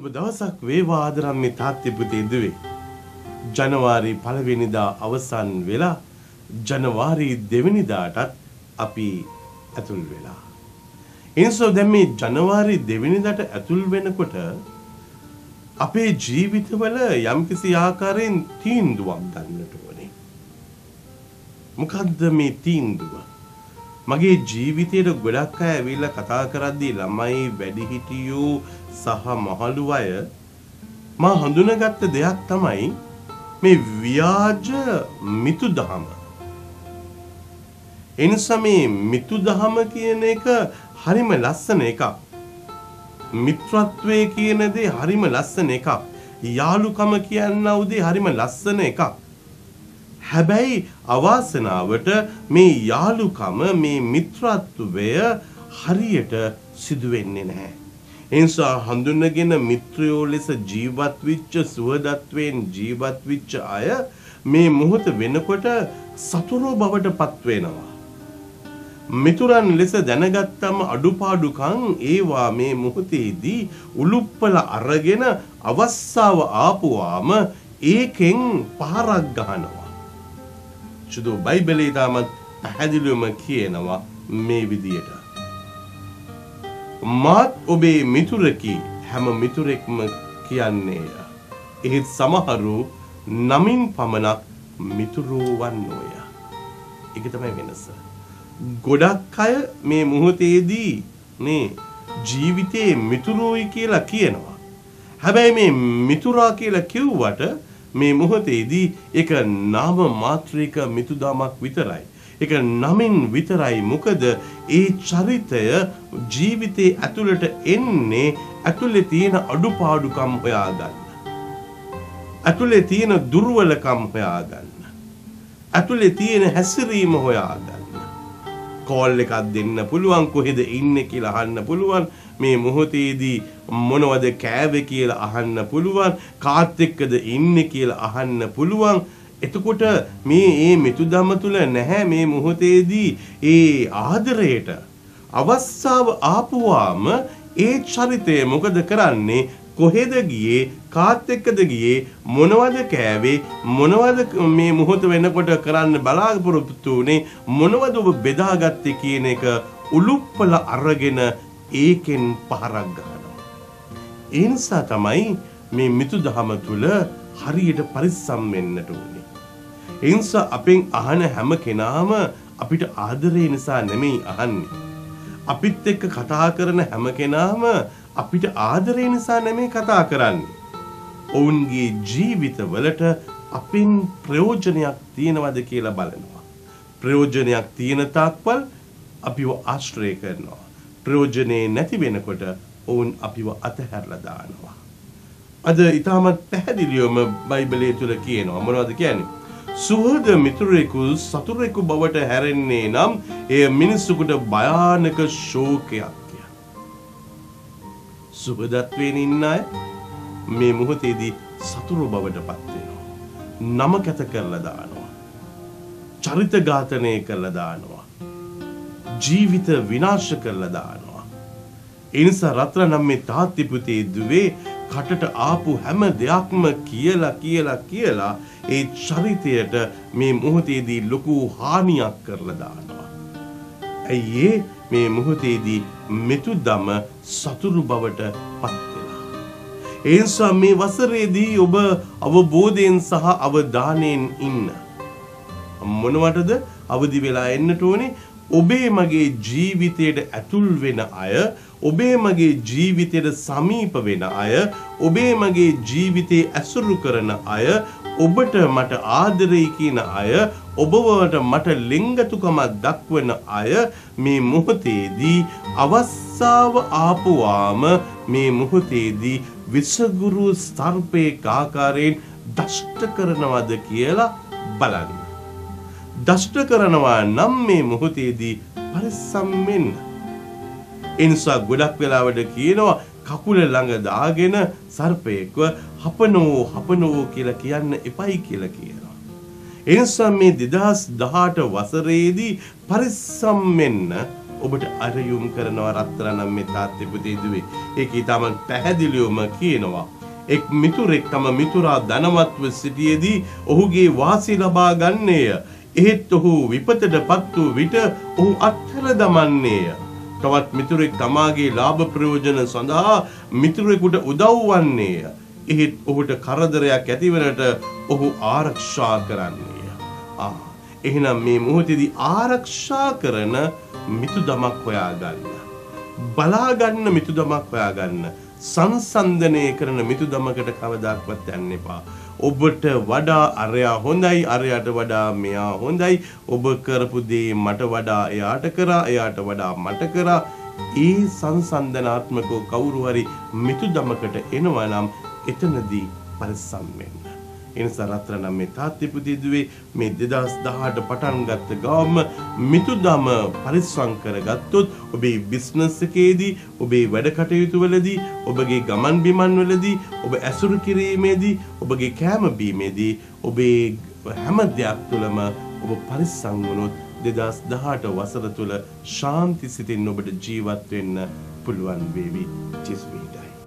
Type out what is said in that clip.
සුබ දවසක් වේවා ආදරම් මේ තාත්ති පුතේ දුවේ. ජනවාරි 1 වෙනිදා අවසන් වෙලා ජනවාරි 2 වෙනිදාටත් අපි ඇතුල් වෙලා. එනිසා දැන් මේ ජනවාරි 2 වෙනිදාට ඇතුල් වෙනකොට අපේ ජීවිතවල යම්කිසි ආකාරයෙන් තීන්දුවක් ගන්නට ඕනේ. මොකද්ද මේ තීන්දුව? මගේ ජීවිතේට ගොඩක් අය ඇවිල්ලා කතා කරද්දී ළමයි වැඩිහිටියෝ සහ මහලු අය මා හඳුනාගත්ත දෙයක් තමයි මේ ව්‍යාජ මිතුදහම. එනිසා මේ මිතුදහම කියන එක හරිම ලස්සන එකක්. මිත්‍රත්වයේ කියන දේ හරිම ලස්සන එකක්. යාළුකම කියනව දේ හරිම ලස්සන එකක්. හැබැයි අවාසනාවට මේ යාළුකම මේ මිත්‍රත්වය හරියට සිදු වෙන්නේ නැහැ. ඒ නිසා හඳුනගෙන මිත්‍රයෝ ලෙස ජීවත් වෙච්ච සුවදත්වයෙන් ජීවත් වෙච්ච අය මේ මොහොත වෙනකොට සතුරු බවට පත් වෙනවා. මිතුරන් ලෙස දැනගත්තම අඩුපාඩුකම් ඒවා මේ මොහොතේදී උලුප්පල අරගෙන අවස්සාව ආපුවාම ඒකෙන් පහරක් ගහනවා. චුදු බයිබලයේ තමත් පැහැදිලිවම කියනවා මේ විදියට. මාත් ඔබේ මිතුරකි හැම මිතුරෙක්ම කියන්නේය. ඒත් සමහරු නමින් පමණක් මිතුරෝ වන්නෝය. ඒක තමයි වෙනස. ගොඩක් අය මේ මොහොතේදී මේ ජීවිතේ මිතුරෝයි කියලා කියනවා. හැබැයි මේ මිතුරා කියලා කිව්වට මේ මොහොතේදී ඒක නාම මාත්‍රික මිතුදමක් විතරයි. ඒක නමින් විතරයි. මොකද ඒ චරිතය ජීවිතේ ඇතුළට එන්නේ ඇතුළේ තියෙන අඩුපාඩුකම් හොයාගන්න. ඇතුළේ තියෙන දුර්වලකම් හොයාගන්න. ඇතුළේ තියෙන හැසිරීම හොයාගන්න. කෝල් එකක් දෙන්න පුළුවන්, කොහෙද ඉන්නේ කියලා අහන්න පුළුවන්, මේ මොහොතේදී මොනවද කෑවේ කියලා අහන්න පුළුවන්, කාත් එක්කද ඉන්නේ කියලා අහන්න පුළුවන්. එතකොට මේ මිතුදම තුල නැහැ මේ මොහොතේදී ඒ ආදරයට අවස්ථාව ආපුවාම ඒ චරිතය මොකද කරන්නේ? කොහෙද ගියේ, කාත් එක්කද ගියේ, මොනවද කෑවේ, මොනවද මේ මොහොත වෙනකොට කරන්න බලාපොරොත්තු උනේ, මොනවද ඔබ බෙදාගත්තේ කියන එක උලුප්පල අරගෙන ඒකෙන් පහරක් ගන්නවා. ඒ නිසා තමයි මේ මිතුදහම තුල හරියට පරිස්සම් වෙන්නට ඕනේ. ඒ නිසා අපෙන් අහන හැම කෙනාම අපිට ආදරේ නිසා නෙමෙයි අහන්නේ. අපිත් එක්ක කතා කරන හැම කෙනාම අපිට ආදරේ නිසා නෙමෙයි කතා කරන්නේ. ඔවුන්ගේ ජීවිතවලට අපින් ප්‍රයෝජනයක් තියෙනවද කියලා බලනවා. ප්‍රයෝජනයක් තියෙන තාක්වල් අපිව ආශ්‍රය කරනවා. ප්‍රයෝජනේ නැති වෙනකොට ඔවුන් අපිව අතහැරලා දානවා. අද ඊටමත් පැහැදිලිවම බයිබලයේ තුල කියනවා. මොනවද කියන්නේ? සුහද මිතුරෙකු සතුරෙකු බවට හැරෙන්නේ නම් එය මිනිසුන්ට භයානක ශෝකයක්. සුබදත්වයෙන් ඉන්න අය මේ මොහොතේදී සතුරු බවට පත් වෙනවා. නම කැත කරලා දානවා. චරිත ඝාතනය කරලා දානවා. ජීවිත විනාශ කරලා දානවා. ඒ නිසා රත්නම් මේ තාත්ති පුතේ දුවේ කටට ආපු හැම දෙයක්ම කියලා ඒ චරිතයට මේ මොහොතේදී ලොකු හානියක් කරලා දානවා. ඇයි මේ මොහොතේදී මිතුදම සතුරු බවට පත් වෙලා. ඒ නිසා මේ වසරේදී ඔබ අවබෝධයෙන් සහ අවධානයෙන් ඉන්න. මොනවටද අවදි වෙලා එන්නට ඕනේ? ඔබේ මගේ ජීවිතයට ඇතුල් වෙන අය, ඔබේ මගේ ජීවිතයට සමීප වෙන අය, ඔබේ මගේ ජීවිතේ ඇසුරු කරන අය, ඔබට මට ආදරේ කියන අය, ඔබවට මට ලිංගතුකම දක්වන අය මේ මොහොතේදී අවස්ථාව ආපුවාම මේ මොහොතේදී විසගුරු ස්තර්පයේ ආකාරයෙන් දෂ්ට කරනවද කියලා බලන්න. දෂ්ට කරනවා නම් මේ මොහොතේදී පරිස්සම් වෙන්න. එනිසා ගොඩක් වෙලාවට කියනවා කකුල ළඟ දාගෙන සර්පයෙක්ව හපනෝ කියලා කියන්න එපයි කියලා කියනවා. එනිසා මේ 2018 වසරේදී පරිස්සම් වෙන්න ඔබට අරයුම් කරනවා රත්තරනම් මේ තාත්තේ පුතේ දුවේ. ඒක ඊටම පැහැදිලිවම කියනවා. එක් මිතුරෙක් තම මිතුරා ධනවත්ව සිටියේදී ඔහුගේ වාසි ලබා ගන්නේය. එහෙත් ඔහු විපතටපත් වූ විට ඔහු අත්හැර දමන්නේය. තවත් මිතුරෙක් තමාගේ ලාභ ප්‍රයෝජන සඳහා මිතුරෙකුට උදව් වන්නේය. එහෙත් ඔහුට කරදරයක් ඇතිවනට ඔහු ආරක්ෂා කරන්නේය. එහෙනම් මේ මොහොතේදී ආරක්ෂා කරන මිතුදමක් හොයාගන්න. බලාගන්න මිතුදමක් හොයාගන්න. සංසන්දනය කරන මිතුදමකට කවදාක්වත් යන්න එපා. ඔබට වඩා අරයා හොඳයි, අරයාට වඩා මෙයා හොඳයි. ඔබ කරපු දේ මට වඩා එයාට කරා, එයාට වඩා මට කරා. ඒ සංසන්දනාත්මකව කවුරු හරි මිතුදමකට එනවා නම් එතනදී පරිස්සම් වෙන්න. එනිසා රත්තරනම් මේ තාත්තේ පුතේ දුවේ මේ 2018 පටන් ගත්ත ගාම මිතුදම පරිස්සම් කරගත්තොත් ඔබේ බිස්නස් එකේදී, ඔබේ වැඩ කටයුතු වලදී, ඔබගේ ගමන් බිමන් වලදී, ඔබ ඇසුරු කිරීමේදී, ඔබගේ කෑම බීමේදී, ඔබේ හැම දෙයක් තුළම ඔබ පරිස්සම් වුණොත් 2018 වසර තුල ශාන්ති සිතින් ඔබට ජීවත් වෙන්න පුළුවන් වේවි. ජෙසුස්වේදයි.